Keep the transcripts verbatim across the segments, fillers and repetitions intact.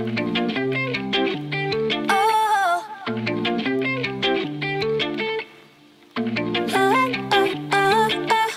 Oh, oh, oh, oh,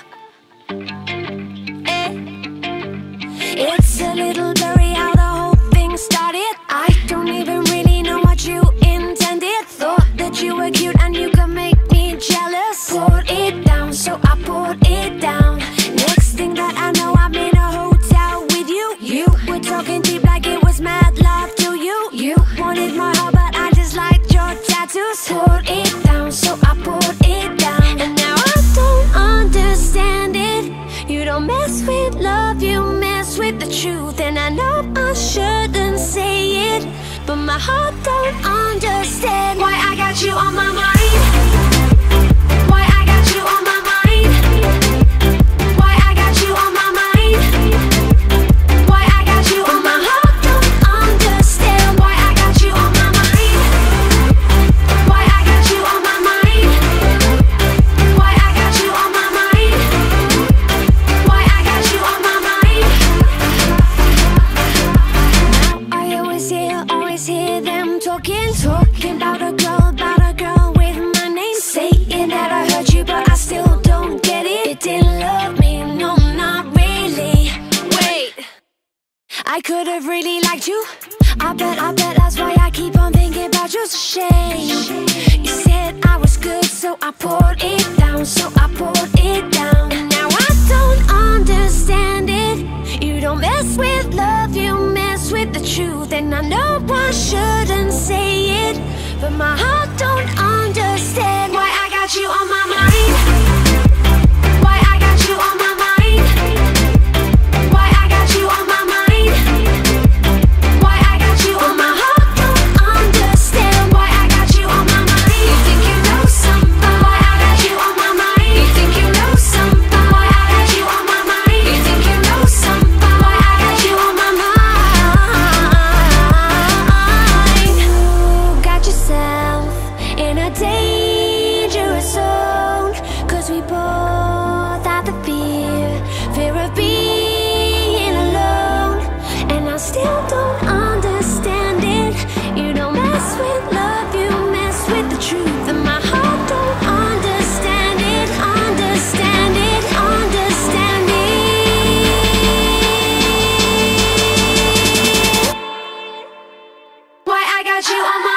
eh. It's a little blurry how the whole thing started. I don't even really know what you intended. Thought that you were cute and you could make me jealous. Poured it down, so I poured it down. Next thing that I know, I'm in a hotel with you. You were talking deep like it was mad love to you. You wanted my heart, but I just liked your tattoos. Poured it down, so I poured it down. And now I don't understand it. You don't mess with love, you mess with the truth. And I know I shouldn't say it, but my heart don't understand why I got you on my mind. Why I got you on my mind. Why I got you on my mind. Why I got you on my heart don't understand why I got you on my mind. Why I got you on my mind. Why I got you on my mind. Why I got you on my mind. Now I always hear, always hear them talking, talking about a girl, about a girl with my name, saying that I hurt you, but I still don't get it. You didn't love me, no, not really. Wait, I could have really liked you. I bet, I bet that's why I keep on thinking about you. It's a shame. You said I was good, so I poured it down, so I poured it down. And now I don't understand it. You don't mess with love, you mess with the truth. And I know I shouldn't say it, but my heart don't understand why I got you on my mind. Why I got you on my mind. Why I got you on my mind. Why I got you on my heart don't understand why I got you on my mind. You think you know something? Why I got you on my mind. You think you know something? Why I got you on my mind. You think you know something? Why I got you on my mind. You got yourself in a dangerous zone, 'cause we both have the fear, fear of being alone. And I still don't understand it. You don't mess with love, you mess with the truth. And my heart don't understand it, understand it, understand it. Why I got you on my